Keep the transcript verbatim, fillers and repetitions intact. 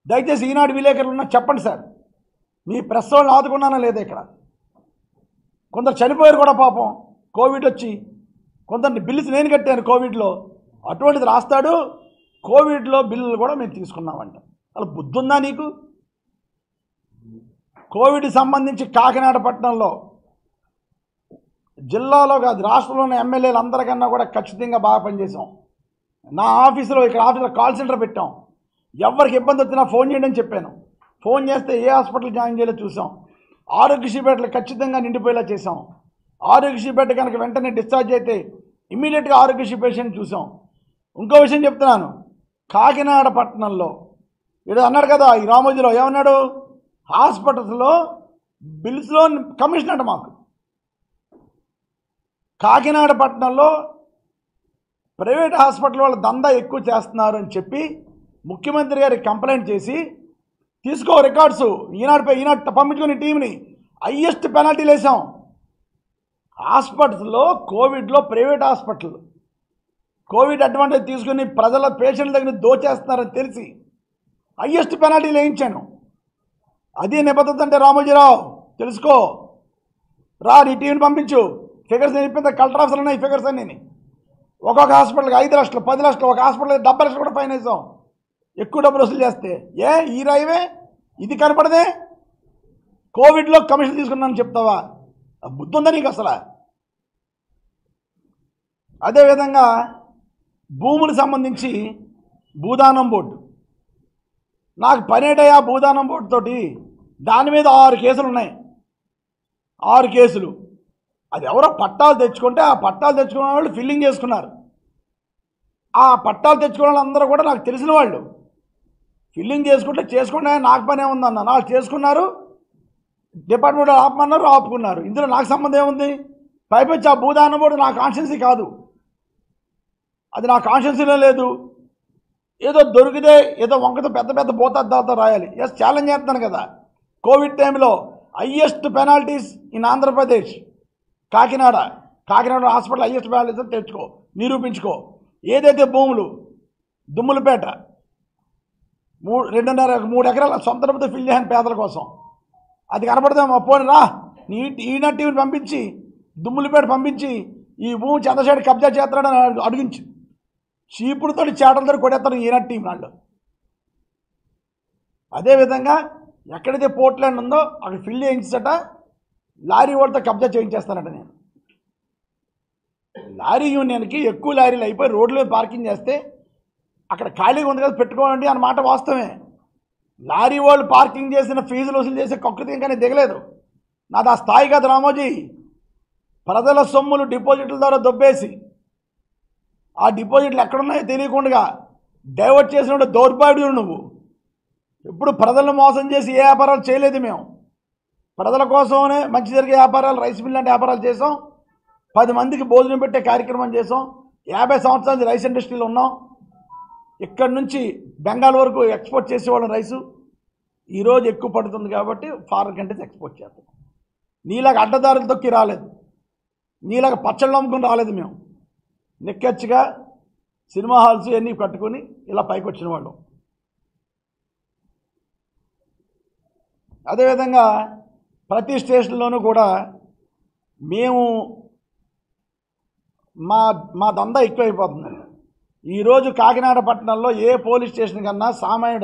దయచేసి ఈనాడు విలేకరులు ఉన్నా చెప్పండి సార్, మీ ప్రెస్ వాళ్ళని ఆదుకున్నానా లేదా? ఇక్కడ కొందరు చనిపోయారు కూడా పాపం, కోవిడ్ వచ్చి. కొందరిని బిల్లుస్ నేను కట్టాను కోవిడ్లో, అటువంటిది రాస్తాడు కోవిడ్లో బిల్లులు కూడా మేము తీసుకున్నామంట. అలా బుద్ధి ఉందా నీకు? కోవిడ్ సంబంధించి కాకినాడ పట్టణంలో జిల్లాలో కాదు రాష్ట్రంలోని ఎమ్మెల్యేలు అందరికన్నా కూడా ఖచ్చితంగా బాగా పనిచేసాం. నా ఆఫీసులో ఇక్కడ ఆఫీసులో కాల్ సెంటర్ పెట్టాం. ఎవరికి ఇబ్బంది వచ్చినా ఫోన్ చేయండి అని చెప్పాను. ఫోన్ చేస్తే ఏ హాస్పిటల్ జాయిన్ చేయాలో చూసాం. ఆరోగ్యశ్రీ బెడ్లు ఖచ్చితంగా నిండిపోయేలా చేసాం. ఆరోగ్యశ్రీ బెడ్ కనుక వెంటనే డిశ్చార్జ్ అయితే ఇమ్మీడియట్గా ఆరోగ్యశ్రీ పేషెంట్ చూసాం. ఇంకో విషయం చెప్తున్నాను, కాకినాడ పట్టణంలో ఏదో అన్నాడు కదా ఈ రామోజీలో, ఏమన్నాడు? హాస్పిటల్స్లో బిల్స్లో కమిషన్ అంట మాకు. కాకినాడ పట్టణంలో ప్రైవేట్ హాస్పిటల్ వాళ్ళ దందా ఎక్కువ చేస్తున్నారు అని చెప్పి ముఖ్యమంత్రి గారికి కంప్లైంట్ చేసి తీసుకో రికార్డ్స్, ఈనాడుపై ఈనాడు పంపించుకుని టీంని హయ్యెస్ట్ పెనాల్టీలు వేసాం. హాస్పిటల్స్లో కోవిడ్లో ప్రైవేట్ హాస్పిటల్ కోవిడ్ అడ్వాంటేజ్ తీసుకుని ప్రజల పేషెంట్ల దగ్గర దోచేస్తున్నారని తెలిసి హయ్యెస్ట్ పెనాల్టీలు వేయించాను. అది నిబద్ధత అంటే రామోజీరావు తెలుసుకో. రా నీ టీంని పంపించు, ఫిగర్స్ నేను ఇప్పింది, కలెక్టర్ ఆఫీసులు ఉన్నాయి ఫిగర్స్ అన్నీ. ఒక్కొక్క హాస్పిటల్కి ఐదు లక్షలు పది లక్షలు, ఒక హాస్పిటల్కి డెబ్బై లక్షలు కూడా ఫైన్ వేసాం ఎక్కువ డబ్బులు వసూలు చేస్తే. ఏ ఈ రాయివే ఇది కనపడదే? కోవిడ్లో కమిషన్ తీసుకున్నాను చెప్తావా? బుద్ధి ఉందా నీకు అసలు? అదేవిధంగా భూములకు సంబంధించి భూదానం బోర్డు, నాకు పనేటయా భూదానం బోర్డు తోటి. దాని మీద ఆరు కేసులు ఉన్నాయి, ఆరు కేసులు. అది ఎవరో పట్టాలు తెచ్చుకుంటే ఆ పట్టాలు తెచ్చుకున్న వాళ్ళు ఫిల్లింగ్ చేసుకున్నారు. ఆ పట్టాలు తెచ్చుకున్న వాళ్ళందరూ కూడా నాకు తెలిసిన వాళ్ళు. ఫిల్లింగ్ చేసుకుంటే చేసుకుంటే నాకు పనే ఉందన్న, నాకు చేసుకున్నారు, డిపార్ట్మెంట్ ఆపమన్నారు, ఆపుకున్నారు. ఇందులో నాకు సంబంధం ఏముంది? పైపొచ్చి ఆ భూదానం బోర్డు నా కాన్షియన్సీ కాదు, అది నా కాన్షియన్సీలో లేదు. ఏదో దొరికితే ఏదో వంకతో పెద్ద పెద్ద భూతద్దాలతో రాయాలి. ఎస్ ఛాలెంజ్ చేస్తున్నాను కదా. కోవిడ్ టైంలో highest penalties in Andhra Pradesh Kakinada. Kakinada hospital highest penalties తెచ్చుకో, నిరూపించుకో. ఏదైతే భూములు దుమ్ములపేట మూడు రెండున్నర మూడు ఎకరాల సొంత డబ్బుతో ఫిల్ చేయాలని పేదల కోసం, అది కనపడదాం పోనీ రా నీ ఈనాడు టీవీని పంపించి దుమ్ములపేట పంపించి ఈ భూమి చంద్రశేఖర్ కబ్జా చేస్తున్నాడని అడిగించు. చీపుడుతో చేటలతో కొడేస్తారు ఈనాడు టీం వాళ్ళు. అదేవిధంగా ఎక్కడైతే పోర్ట్లాండ్ ఉందో అక్కడ ఫిల్ చేయించట లారీ వాళ్ళతో కబ్జా చేయించేస్తానట. నేను లారీ యూనియన్కి ఎక్కువ లారీలు అయిపోయి రోడ్ల మీద పార్కింగ్ చేస్తే అక్కడ ఖాళీగా ఉంది కదా పెట్టుకోండి అన్నమాట వాస్తవమే. లారీ వాళ్ళు పార్కింగ్ చేసిన ఫీజులు వసూలు చేసే కక్కుతి ఇంకానే దిగలేదు. నాది ఆ స్థాయి కాదు రామోజీ. ప్రజల సొమ్ములు డిపాజిట్ల ద్వారా దొబ్బేసి ఆ డిపాజిట్లు ఎక్కడున్నాయో తెలియకుండా డైవర్ట్ చేసిన దౌర్భాగ్యుడు నువ్వు. ఎప్పుడు ప్రజలను మోసం చేసి ఏ వ్యాపారాలు చేయలేదు మేము. ప్రజల కోసమే మంచి జరిగే వ్యాపారాలు, రైస్ మిల్ లాంటి వ్యాపారాలు చేసాం. పది మందికి భోజనం పెట్టే కార్యక్రమం చేసాం. యాభై సంవత్సరాల నుంచి రైస్ ఇండస్ట్రీలో ఉన్నాం. ఇక్కడి నుంచి బెంగాల్ వరకు ఎక్స్పోర్ట్ చేసేవాళ్ళం రైసు. ఈరోజు ఎక్కువ పడుతుంది కాబట్టి ఫారెన్ కంట్రీస్ ఎక్స్పోర్ట్ చేస్తాం. నీలాగా అడ్డదారులు తొక్కి రాలేదు, నీలాగా పచ్చళ్ళు అమ్ముకుని రాలేదు. మేము నిక్కచ్చిగా సినిమా హాల్స్ అన్నీ కట్టుకొని ఇలా పైకి వచ్చిన వాళ్ళం. అదేవిధంగా ప్రతి స్టేషన్లోనూ కూడా మేము మా మా దందా ఎక్కువైపోతుందండి. ఈరోజు కాకినాడ పట్టణంలో ఏ పోలీస్ స్టేషన్ కన్నా సామాన్యుడు